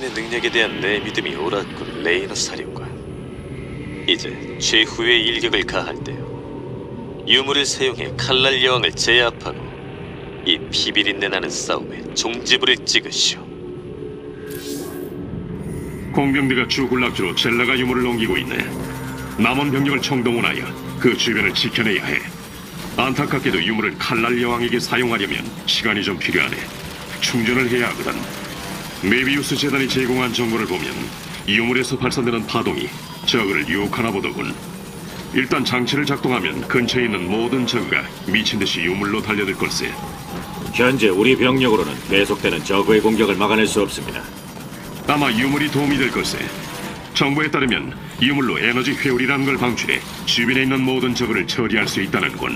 당신의 능력에 대한 내 믿음이 옳았군, 레이너 사령관. 이제 최후의 일격을 가할 때요. 유물을 사용해 칼날 여왕을 제압하고 이 피비린내 나는 싸움에 종지부를 찍으시오. 공병대가 주군락지로 젤라가 유물을 옮기고 있네. 남은 병력을 총동원하여 그 주변을 지켜내야 해. 안타깝게도 유물을 칼날 여왕에게 사용하려면 시간이 좀 필요하네. 충전을 해야 하거든. 메비우스 재단이 제공한 정보를 보면 유물에서 발산되는 파동이 저그를 유혹하나 보더군. 일단 장치를 작동하면 근처에 있는 모든 저그가 미친듯이 유물로 달려들 걸세. 현재 우리 병력으로는 계속되는 저그의 공격을 막아낼 수 없습니다. 아마 유물이 도움이 될 걸세. 정보에 따르면 유물로 에너지 회오리라는 걸 방출해 주변에 있는 모든 적을 처리할 수 있다는군.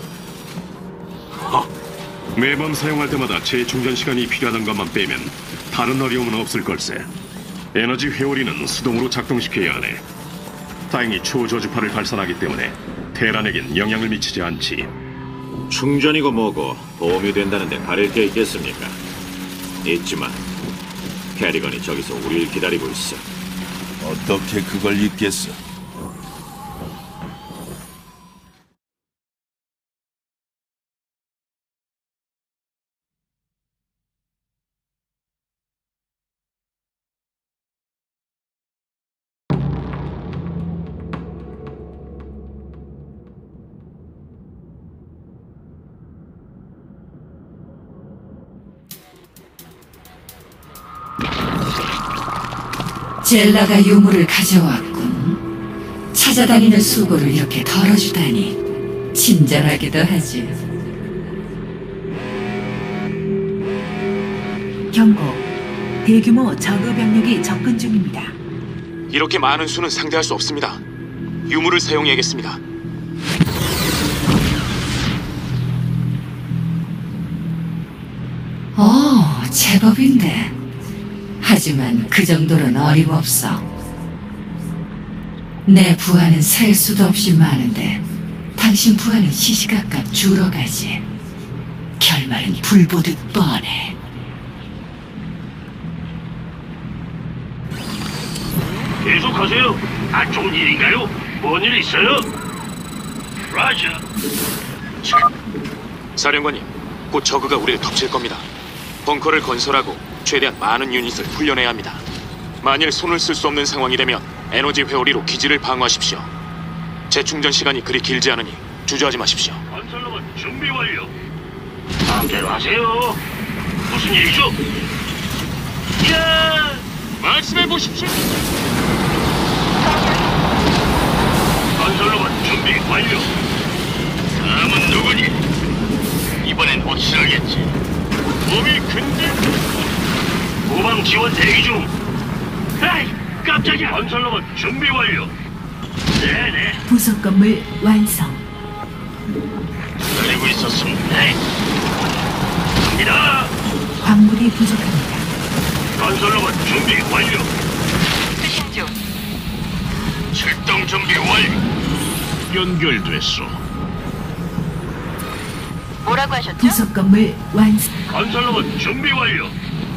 매번 사용할 때마다 재충전 시간이 필요하던 것만 빼면 다른 어려움은 없을 걸세. 에너지 회오리는 수동으로 작동시켜야 하네. 다행히 초저주파를 발산하기 때문에 테란에겐 영향을 미치지 않지. 충전이고 뭐고 도움이 된다는데 가릴 게 있겠습니까? 있지만 캐리건이 저기서 우리를 기다리고 있어. 어떻게 그걸 잊겠어? 젤라가 유물을 가져왔군. 찾아다니는 수고를 이렇게 덜어주다니 친절하기도 하지. 경고. 대규모 저그 병력이 접근 중입니다. 이렇게 많은 수는 상대할 수 없습니다. 유물을 사용해야겠습니다. 제법인데. 하지만 그 정도는 어림없어. 내 부하는 셀 수도 없이 많은데 당신 부하는 시시각각 줄어가지. 결말은 불보듯 뻔해. 계속하세요. 안 좋은 일인가요? 뭔 일 있어요? 라자. 사령관님, 곧 저그가 우리를 덮칠 겁니다. 벙커를 건설하고 최대한 많은 유닛을 훈련해야 합니다. 만일 손을 쓸 수 없는 상황이 되면 에너지 회오리로 기지를 방어하십시오. 재충전 시간이 그리 길지 않으니 주저하지 마십시오. 건설로만 준비 완료. 마음대로 하세요. 무슨 일이죠? 야! 말씀해 보십시오. 건설로만 준비 완료. 다음은 누구니? 이번엔 확실하겠지. 몸이 근데 후방 지원 대기 중. 에이, 깜짝이야. 건설로만 준비 완료. 네네. 부속 건물 완성. 기다리고 있었습니다. 에이. 갑니다. 광물이 부족합니다. 건설로만 준비 완료. 수신 중. 출동 준비 완료. 연결됐어. 뭐라고 하셨죠? 부속 건물 완성. 건설로만 준비 완료.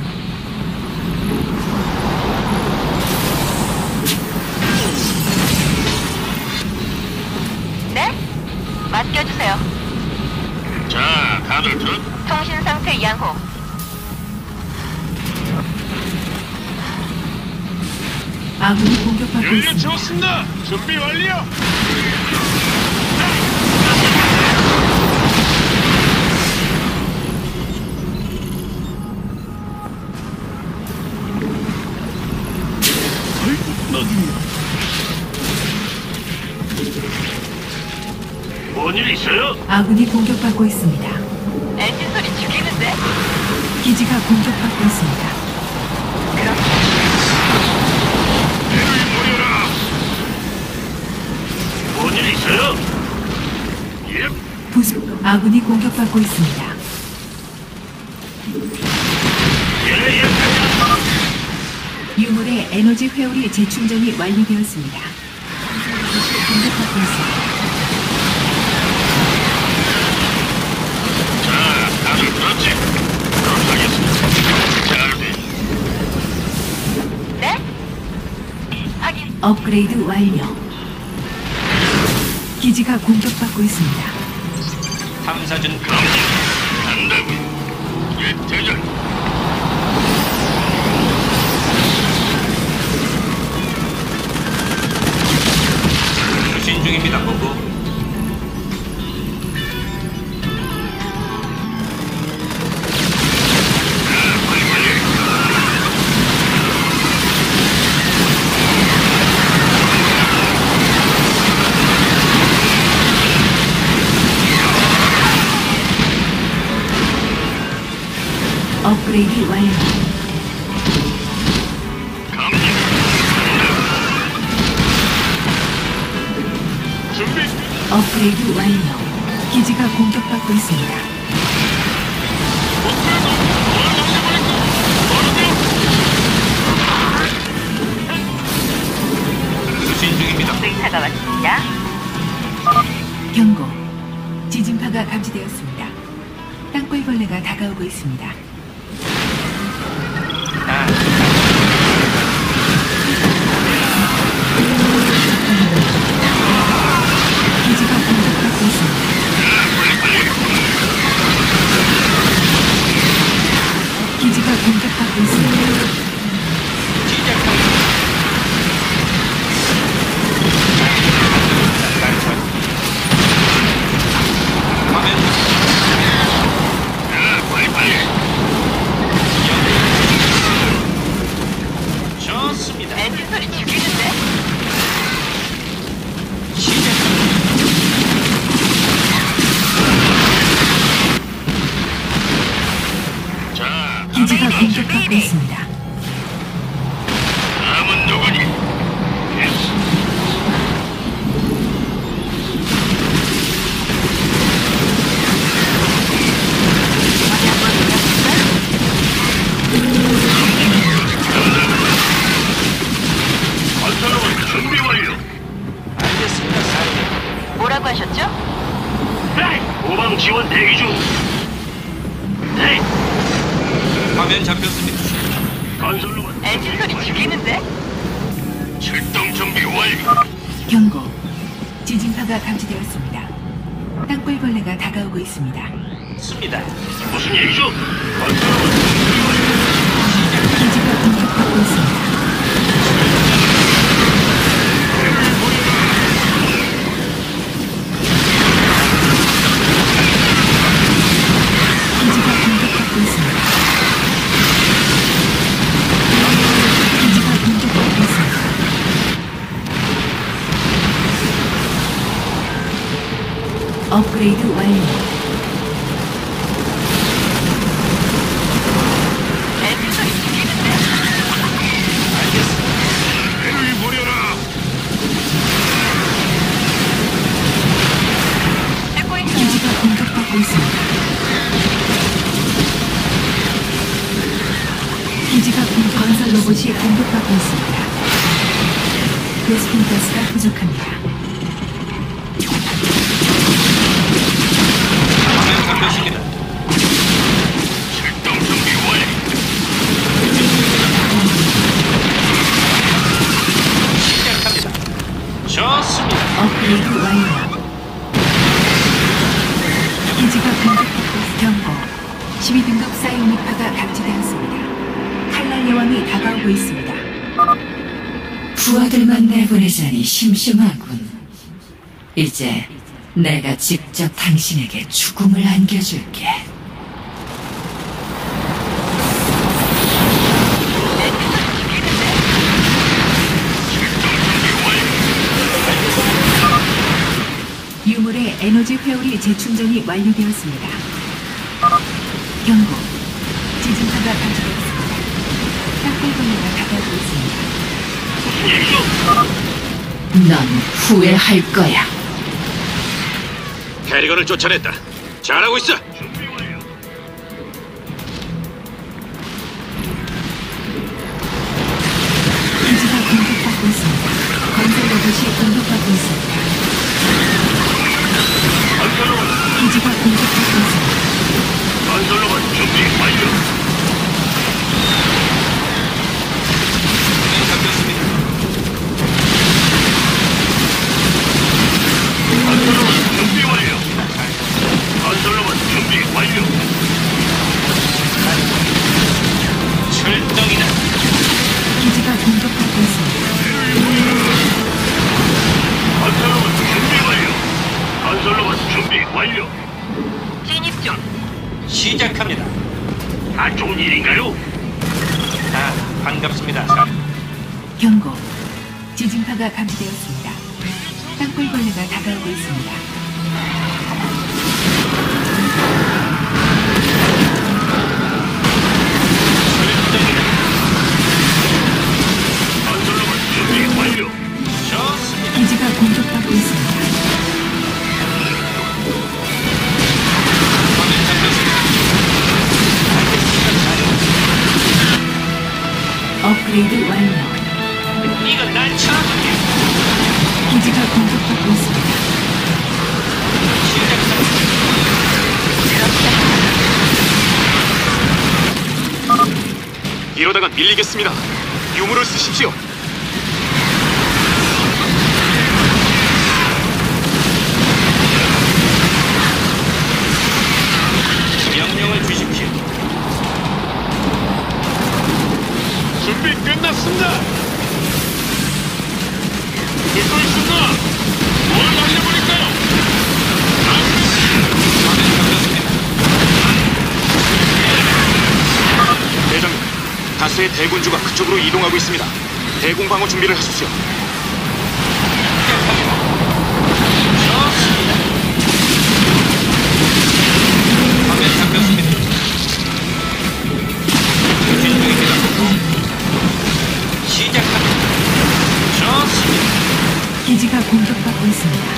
네? 맡겨주세요. 자, 다들 들었? 통신 상태 양호. 아군이 공격받고 연료 있습니다. 채웠습니다. 준비 완료. 뭔일 있어요? 아군이 공격받고 있습니다. 엔진 소리 죽이는데? 기지가 공격받고 있습니다. 배를 노려라. 뭔일 있어요? 예. 부속 아군이 공격받고 있습니다. 예. 유물의 에너지 회오리 재충전이 완료되었습니다. 공격받고 있습니다. 자, 다들 들었지? 그럼 하겠습니다. 잘 돼. 업그레이드 완료. 기지가 공격받고 있습니다. 탐사준 간다고. 예, 대장. 수신 중입니다, 본부. 업그레이드 완료. 준비. 업그레이드 완료. 기지가 공격받고 있습니다. 수신 중입니다. 의사가 왔습니다. 경고. 지진파가 감지되었습니다. 땅굴벌레가 다가오고 있습니다. 기지가 공격받고 있습니다. 기지가 공격받고 있습니다. 좋습니다. 엔진 소리 죽이는데? 자, 기지가 공격받고 있습니다. 남은 누구니? 예스. 건설로만 준비 완료. 알겠습니다, 사령. 뭐라고 하셨죠? 네, 후방 지원 대기 중. 네, 화면 잡혔습니다. 건설로만 엔진 소리 죽이는데? 출동 준비 완료. 경고. 지진파가 감지되었습니다. 땅굴벌레가 다가오고 있습니다. 습니다. 무슨 얘기죠? 건설로만 준비 완료. 기지가 공격받고 있습니다. 기지가 공격받고 있습니다. 기지가 공격받고 있습니다. 업그레이드 완료. 엔진 소리 죽이는데? 배를 버려라. 듣고 있어요. 기지가 공격받고 있습니다. 기지가 건설 로봇이 공격받고 있습니다. 베스킨 가스가 부족합니다. 화면 잡혔습니다. 출동 준비 완료. 시작합니다. 좋습니다. 업그레이드 완료. 기지가 공격받고 있 경고. 12등급 사이오닉파가 감지되었습니다. 칼날 여왕이 다가오고 있습니다. 부하들만 내보내자니 심심하군. 이제 내가 직접 당신에게 죽음을 안겨줄게. 유물의 에너지 회오리 재충전이 완료되었습니다. 경고. 지진파가 감지되었습니다. 땅굴벌레가 다가오고 있습니다. 무슨 얘기죠? 넌 후회할 거야. 캐리건을 쫓아냈다. 잘하고 있어. 준비 완료. 기지가 공격받고 있습니다. 건설 로봇이 공격받고 있습니다. 건설로만 기지가 공격받고 있습니다. 건설로만 준비 완료. 화면 잡혔습니다. 일인가요? 반갑습니다. 경고. 지진파가 감지되었습니다. 땅굴벌레가 다가오고 있습니다. 건설로봇 준비 완료. 기지가 공격받고 있습니다. 업그레이드 완료. 이건 날 쳐다보게. 기지가 공격받고 있습니다. 이러다가 밀리겠습니다. 유물을 쓰십시오. 명령을 주십시오. 준비 끝났습니다. 듣고 있습니다. 뭘 날려버릴까요? 대장님, 다수의 대군주가 그쪽으로 이동하고 있습니다. 대공 방어 준비를 하십시오. 기지가 공격받고 있습니다.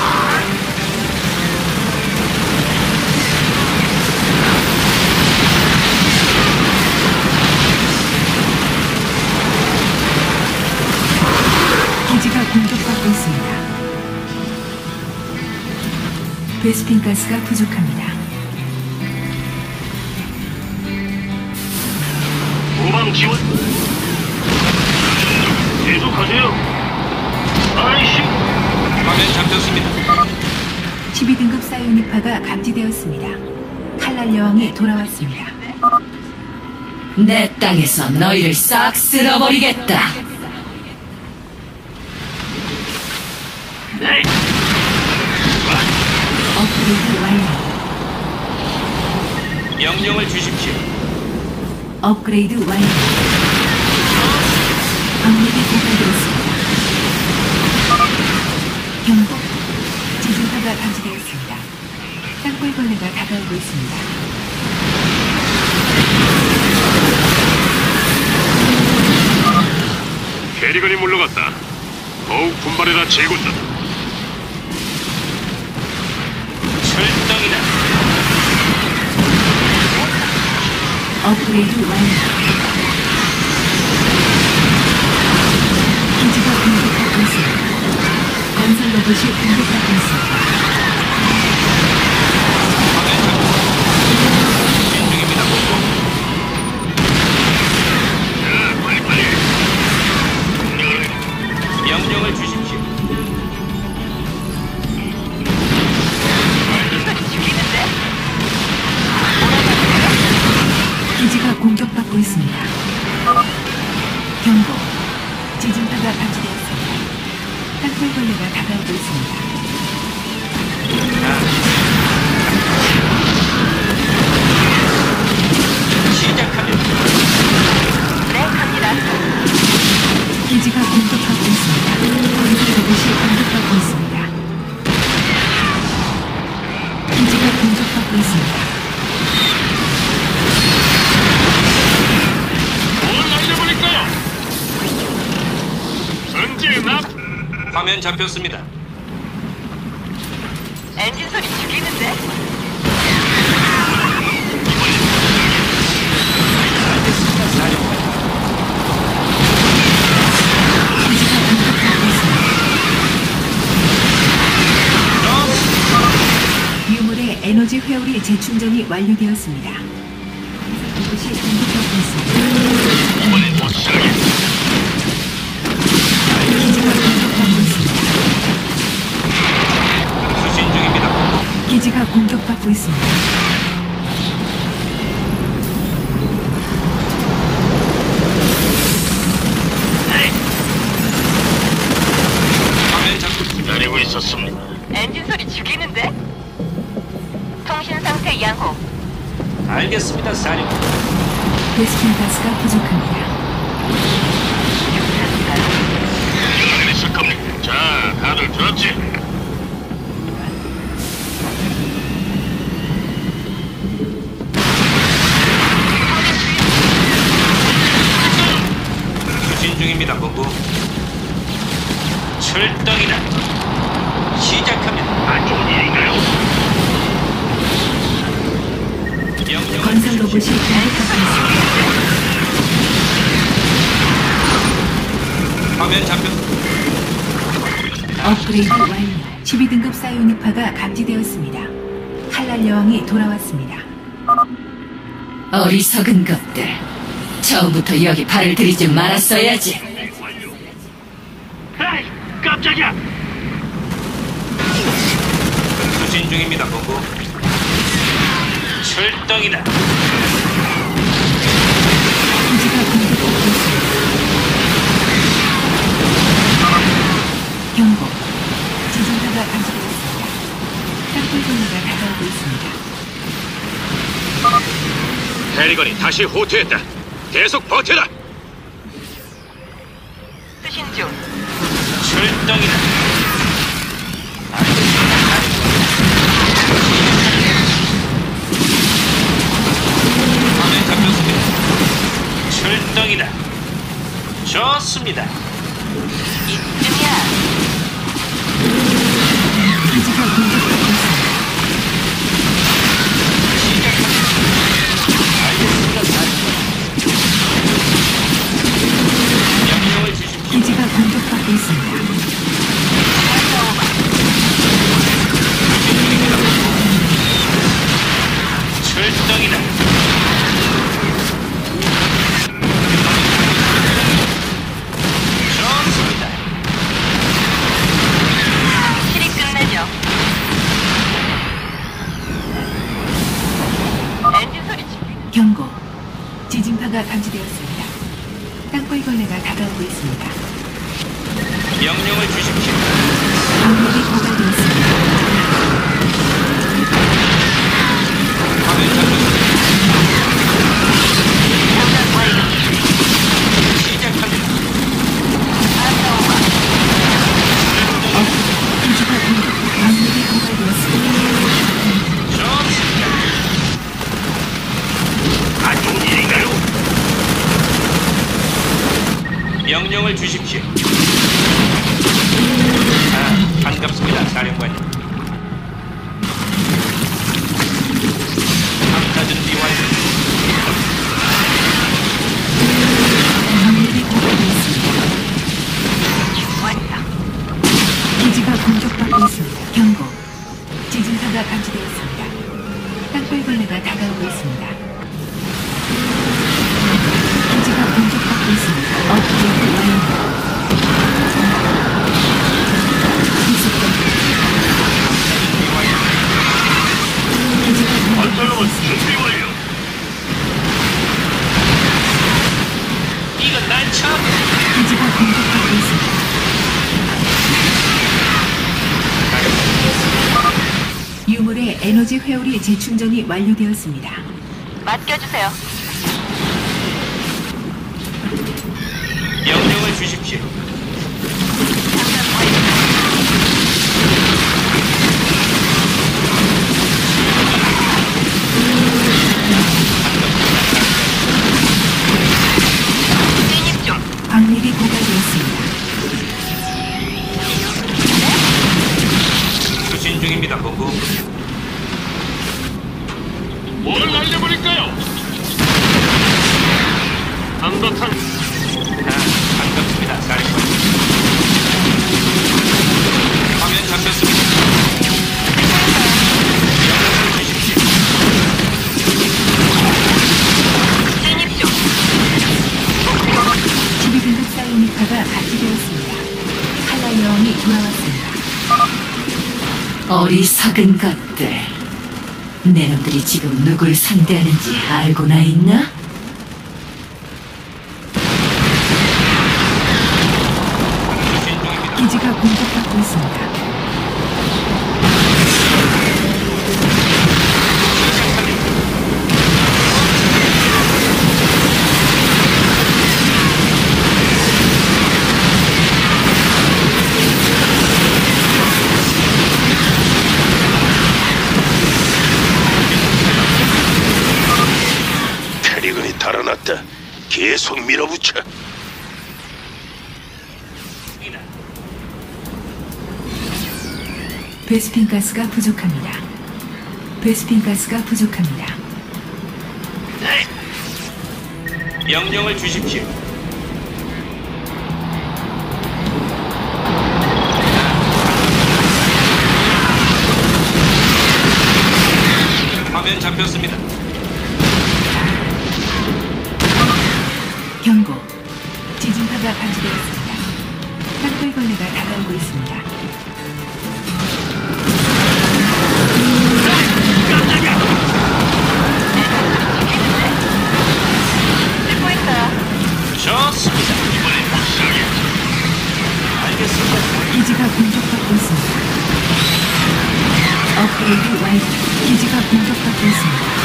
기지가 공격받고 있습니다. 베스핀 가스가 부족합니다. 후방 지원. 계속하세요. 아이씨. 화면 잡혔습니다. 12등급 사이오닉파가 감지되었습니다. 칼날 여왕이 돌아왔습니다. 내 땅에서 너희를 싹 쓸어버리겠다. 네. 업그레이드 완료. 명령을 주십시오. 업그레이드 완료. 방력이 고갈되었습니다. 경고. 지진파가 감지되었습니다. 땅굴벌레가 다가오고 있습니다. 캐리건이 물러갔다. 더욱 분발해라 제군다. 출동이다. 업그레이드 완료. 기지가 공격받고 있습니다. 건설 로봇이 공격받고 있습니다. 명령을 주십시오. 기지가 공격받고 있습니다. 경고. 지진파가 감지되었습니다. 땅굴벌레가 다가오고 있습니다. 시작하면 네, 갑니다. 기지가 공격받고 있습니다. 건설 로봇이 공격받고 있습니다. 기지가 공격받고 있습니다. 뭘 날려버릴까요? 전진 앞. 화면 잡혔습니다. 엔진 소리 죽이는데? 기지가 공격받고 있습니다. 유물의 에너지 회오리 재충전이 완료되었습니다. 이것이 공격받고 있습니다. 오늘 못 살겠어. 기지가 공격받고 있습니다. 수신 중입니다. 기지가 공격받고 있습니다. 화면 잡혔습니다. 기다리고 있었습니다. 엔진 소리 죽이는데? 통신 상태 양호. 알겠습니다, 사령. 베스킨 가스가 부족합니다. 있을 겁니까? 자, 다들 들었지? 추진 중입니다, 본부. 출동이다. 시작합니다. 안 좋은 일인가요? 명령을 건설 로봇이 공격받고 있습니다. 화면 잡혔. 업그레이드 완료. 12등급 사이오닉파가 감지되었습니다. 칼날 여왕이 돌아왔습니다. 어리석은 것들. 처음부터 여기 발을 들이지 말았어야지. 에이, 깜짝이야! 추진 중입니다, 본부. 출동이다. 기지가 공격받고 있습니다. 경고. 지진파가 감지되었습니다. 땅굴 분노가 다가오고 있습니다. 캐리건이 다시 호투했다. 계속 버텨라. 수신 중. 출동이다. 화면 잡혔습니다. 출동이다. 좋습니다. 이쯤이야. 기지가 공격받고 있습니다. 명령을 주십시오. 기지가 공격받고 있습니다. 출동이다. 좋습니다. 실이 끝내죠. 엔진 소리 지 경고. 지진파가 감지되었습니다. 땅굴벌레가 다가오고 있습니다. 명령을 주십시오. 방력이 고갈되었습니다. 화면 잡혔습니다. 장난 완료. 시작합니다. 기지가 방력이 고갈되었습니다. 좋습니다. 안 좋은 일인가요? 명령을 주십시오. 아, 반갑습니다, 사령관님. 함사 준비 완료. 방력이 고갈되었습니다. 완료. 기지가 공격받고 있습니다. 경고. 지진파가 감지되었습니다. 땅굴벌레가 다가오고 있습니다. 기지가 공격받고 있습니다. 업그레이드 완료. 기지가 공격받고 건설로봇 있습니다. 준비 완료. 이건 난처. 기지가 공격받고 있습니다. 유물의 에너지 회오리 재충전이 완료되었습니다. 맡겨주세요. 명령을 주십시오. 장난 완료. 진입 중. 방력이 고갈되었습니다. 수신 중입니다, 본부. 뭘 날려버릴까요? 한바탕 아, 반갑습니다, 사령관님. 화면 잡혔습니다. 명령을 주십시오. 진입 중. 12등급 사이오닉파가 감지되었습니다. 칼날 여왕이 돌아왔습니다. 어리석은 것들. 내 놈들이 지금 누굴 상대하는지 알고나 있나? 수신 중입니다. 기지가 공격받고 있습니다. 계속 밀어붙여. 베스핀 가스가 부족합니다. 베스핀 가스가 부족합니다. 명령을 주십시오. 화면 잡혔습니다. 경고. 지진파가 감지되었습니다. 땅굴벌레가 다가오고 있습니다. 듣고 있어요. 좋습니다. 이번엔 확실하겠죠. 알겠습니다. 기지가 공격받고 있습니다. 업그레이드 완료. 기지가 공격받고 있습니다.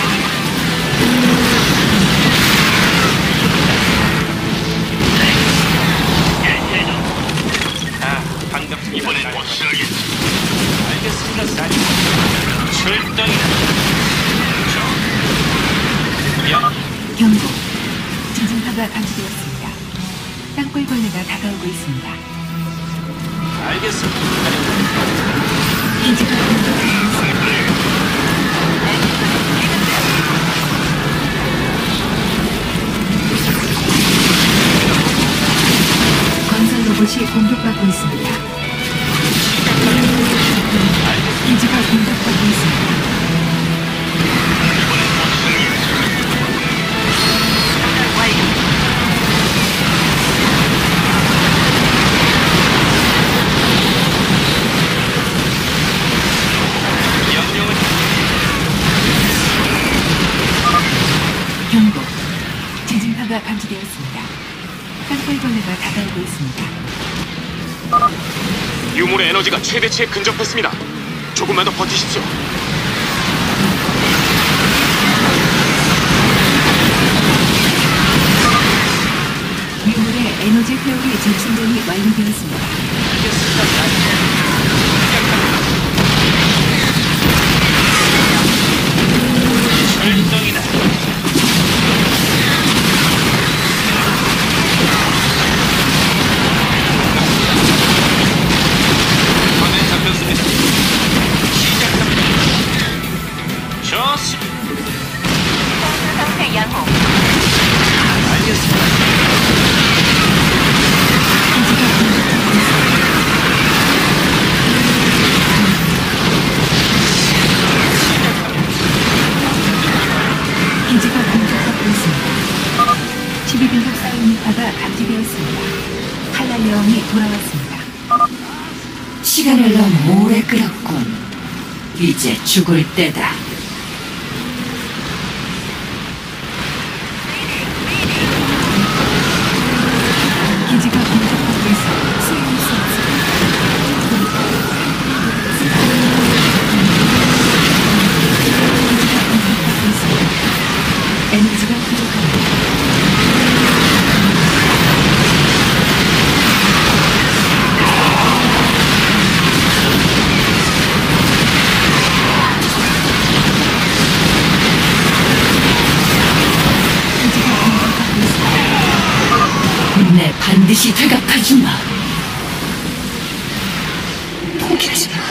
반갑습니다. 이번엔 확실하겠지. 알겠습니다. 사령. 출동이다. 경고. 지진파가 감지되었습니다. 땅굴벌레가 다가오고 있습니다. 알겠습니다. 기지가 공격받고 있습니다. 건설 로봇이 공격받고 있습니다. 기지가 공격받고 있습니다. 작전 완료. 명령을 경고. 지진파가 감지되었습니다. 땅굴벌레가 다가오고 있습니다. 유물의 에너지가 최대치에 근접했습니다. 조금만 더 버티십시오. 유물의 에너지 회오리 재충전이 완료되었습니다. 출동이다. 화면 잡혔습니다. 시작합니다. 좋습니다. 상승 상태 양호. 알겠습니다. 기지가 공격받고 있습니다. 12등급 사이니파가 감지되었습니다. 칼날 여왕이 돌아왔습니다. 시간을 너무 오래 끌었군. 이제 죽을 때다. 기지가 공격받고 있어 수행할 수 없습니다. 기지가 공격받고 있습니다. 에너지가 부족합니다. 기지가 공격받고 있습니다. 내 반드시 되갚아주마. 포기하지 마.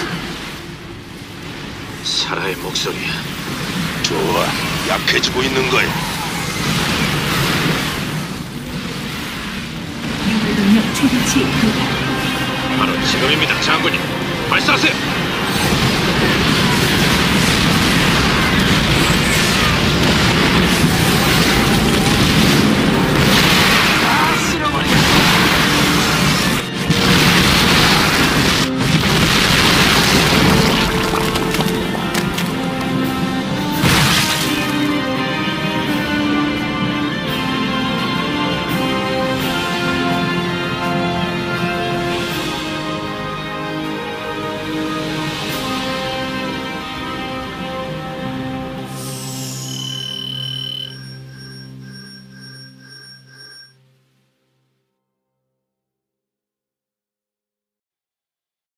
사라의 목소리야. 좋아, 약해지고 있는 거야. 유물 동력 최대치 도달. 바로 지금입니다, 장군님. 발사하세요.